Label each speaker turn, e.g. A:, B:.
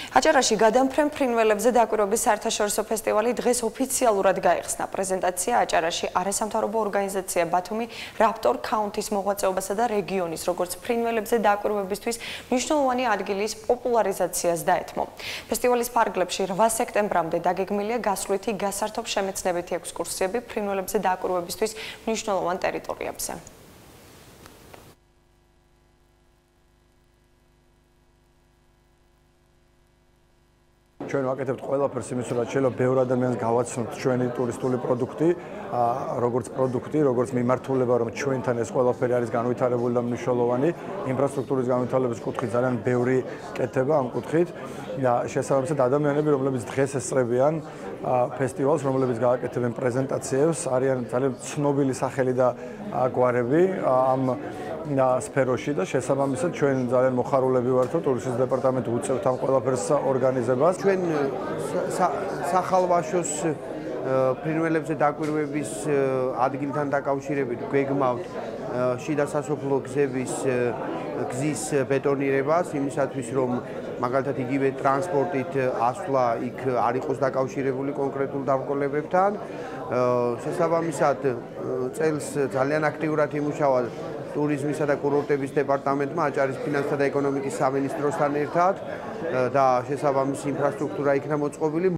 A: აჭარაში გადამფრენ ფრინველებზე დაკვირვების საერთაშორისო ფესტივალი დღეს ოფიციალურად გაიხსნა. პრეზენტაცია აჭარაში არასამთავრობო ორგანიზაცია ბათუმი რაპტორ ქაუნთის მოღვაწეობასა და რეგიონის, როგორც ფრინველებზე დაკვირვებისთვის მნიშვნელოვანი ადგილის პოპულარიზაციას დაეთმო. ფესტივალის ფარგლებში 8 სექტემბრამდე დაგეგმილია გასვლითი გასართობ შემეცნებითი ექსკურსიები ფრინველებზე დაკვირვებისთვის მნიშვნელოვან ტერიტორიებზე.
B: ჩვენ ვაკეთებთ ყველაფერს იმის, რომ შეიძლება ბევრ ადამიანს გავაცნოთ ჩვენი ტურისტული პროდუქტი, როგორც პროდუქტი, როგორც მიმართულება, რომ ჩვენთან ეს ყველაფერი არის განვითარებული და მნიშვნელოვანი, ინფრასტრუქტურის განვითარების კუთხით ძალიან ბევრი კეთება ამ კუთხით და შესაბამისად ადამიანები, რომლებიც დღეს ესწრებიან ფესტივალს, რომლებიც გააკეთებენ პრეზენტაციებს, არიან ძალიან ცნობილი სახელი და გვარები ამ სფეროში და შესაბამისად ჩვენ ძალიან მოხარულები ვართ, რომ ტურიზმის დეპარტამენტი უწევთ ამ ყველაფერს ორგანიზებას.
C: ჩვენ სახალვაშოს ფრინველებზე დაკვირვების ადგილთან დაკავშირებით გვეგმავთ შიდა სასოფლო გზის ბეტონირებას იმისათვის, რომ მაგალითად იგივე ტრანსპორტით ასვლა იქ არ იყოს დაკავშირებული კონკრეტულ დამკომლებებთან. შესაბამისად წელს ძალიან აქტიურად იმუშავა ტურიზმისა და კურორტების დეპარტამენტმა აჭარის ფინანსთა და ეკონომიკის სამინისტროსთან ერთად და შესაბამისი ინფრასტრუქტურა იქნა მოწყობილი.